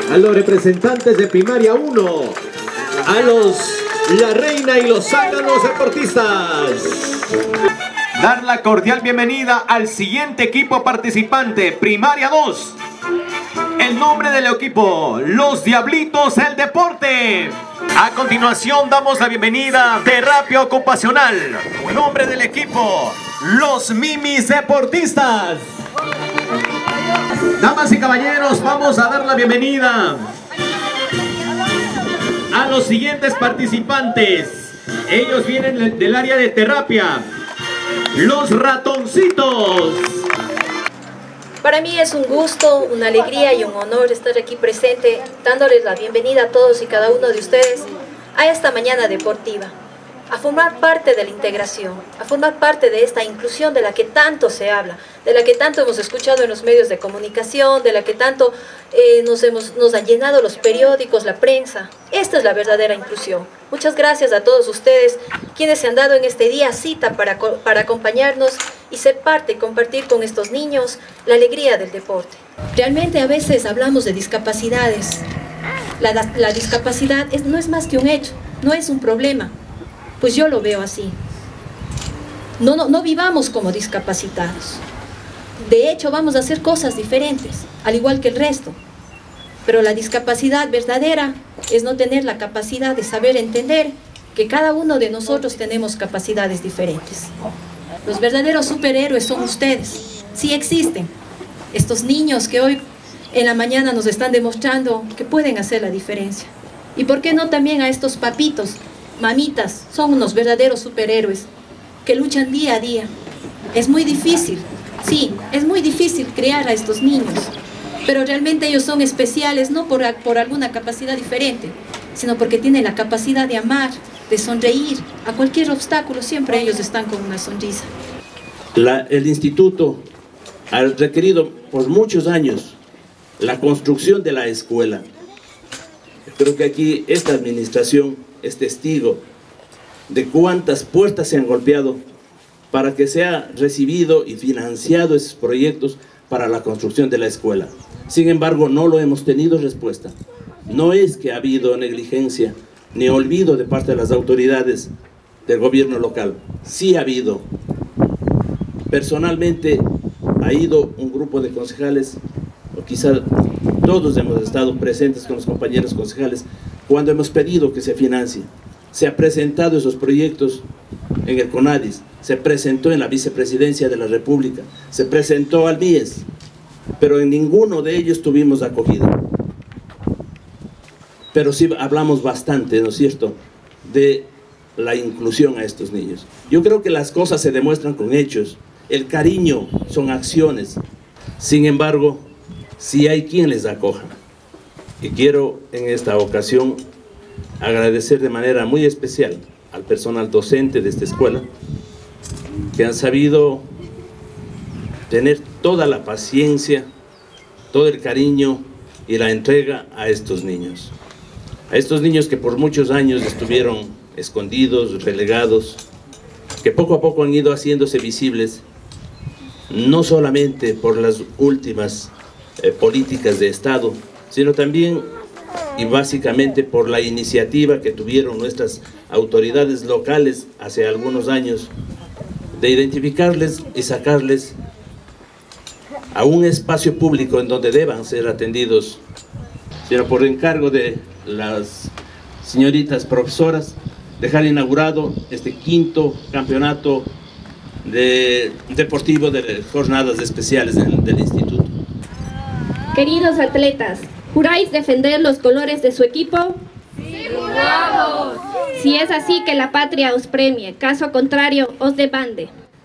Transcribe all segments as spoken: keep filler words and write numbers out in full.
a los representantes de primaria uno, a los La Reina y los Zánganos deportistas. Dar la cordial bienvenida al siguiente equipo participante, primaria dos. El nombre del equipo, los Diablitos del Deporte. A continuación damos la bienvenida a Terapia Ocupacional. Nombre del equipo, los Mimis Deportistas. Damas y caballeros, vamos a dar la bienvenida a los siguientes participantes. Ellos vienen del área de terapia. Los Ratoncitos. Para mí es un gusto, una alegría y un honor estar aquí presente, dándoles la bienvenida a todos y cada uno de ustedes a esta mañana deportiva, a formar parte de la integración, a formar parte de esta inclusión de la que tanto se habla, de la que tanto hemos escuchado en los medios de comunicación, de la que tanto eh, nos, hemos, nos han llenado los periódicos, la prensa. Esta es la verdadera inclusión. Muchas gracias a todos ustedes, quienes se han dado en este día cita para, para acompañarnos y ser parte y compartir con estos niños la alegría del deporte. Realmente a veces hablamos de discapacidades. La, la discapacidad es, no es más que un hecho, no es un problema. Pues yo lo veo así. No, no, no vivamos como discapacitados. De hecho, vamos a hacer cosas diferentes, al igual que el resto. Pero la discapacidad verdadera es no tener la capacidad de saber entender que cada uno de nosotros tenemos capacidades diferentes. Los verdaderos superhéroes son ustedes. Sí existen. Estos niños que hoy en la mañana nos están demostrando que pueden hacer la diferencia. ¿Y por qué no también a estos papitos? Mamitas, son unos verdaderos superhéroes que luchan día a día. Es muy difícil, sí, es muy difícil criar a estos niños, pero realmente ellos son especiales no por, por alguna capacidad diferente, sino porque tienen la capacidad de amar, de sonreír. A cualquier obstáculo siempre ellos están con una sonrisa. La, el instituto ha requerido por muchos años la construcción de la escuela. Creo que aquí esta administración es testigo de cuántas puertas se han golpeado para que sea recibido y financiado esos proyectos para la construcción de la escuela. Sin embargo, no lo hemos tenido respuesta. No es que ha habido negligencia ni olvido de parte de las autoridades del gobierno local. Sí ha habido. Personalmente ha ido un grupo de concejales, o quizá todos hemos estado presentes con los compañeros concejales, cuando hemos pedido que se financie. Se ha presentado esos proyectos en el CONADIS, se presentó en la Vicepresidencia de la República, se presentó al M I E S, pero en ninguno de ellos tuvimos acogida. Pero sí hablamos bastante, ¿no es cierto?, de la inclusión a estos niños. Yo creo que las cosas se demuestran con hechos, el cariño son acciones. Sin embargo, sí hay quien les acoja. Y quiero en esta ocasión agradecer de manera muy especial al personal docente de esta escuela, que han sabido tener toda la paciencia, todo el cariño y la entrega a estos niños. A estos niños que por muchos años estuvieron escondidos, relegados, que poco a poco han ido haciéndose visibles, no solamente por las últimas eh, políticas de Estado, sino también y básicamente por la iniciativa que tuvieron nuestras autoridades locales hace algunos años de identificarles y sacarles a un espacio público en donde deban ser atendidos, sino por encargo de las señoritas profesoras, dejar inaugurado este quinto campeonato de, deportivo de jornadas especiales del, del instituto. Queridos atletas, ¿juráis defender los colores de su equipo? ¡Sí, juramos! Si es así, que la patria os premie, caso contrario, os demande.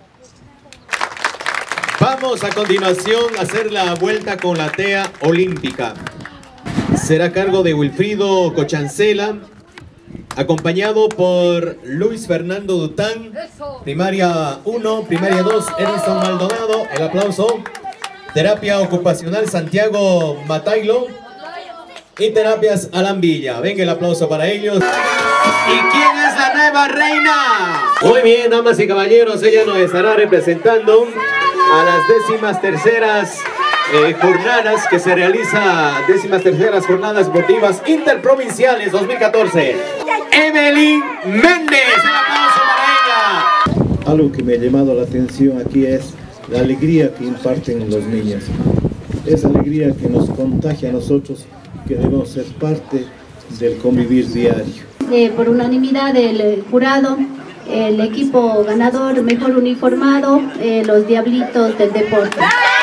Vamos a continuación a hacer la vuelta con la tea olímpica. Será a cargo de Wilfrido Cochancela, acompañado por Luis Fernando Dután, primaria uno, primaria dos, Edison Maldonado, el aplauso. Terapia Ocupacional Santiago Matailo y Terapias Alan Villa. Venga el aplauso para ellos. ¿Y quién es la nueva reina? Muy bien, damas y caballeros, ella nos estará representando a las décimas terceras eh, jornadas que se realiza, décimas terceras jornadas deportivas interprovinciales dos mil catorce. Evelyn Méndez, un aplauso para ella. Algo que me ha llamado la atención aquí es la alegría que imparten los niños. Esa alegría que nos contagia a nosotros, que debemos ser parte del convivir diario. Eh, por unanimidad del eh, jurado, el equipo ganador, mejor uniformado, eh, los Diablitos del Deporte.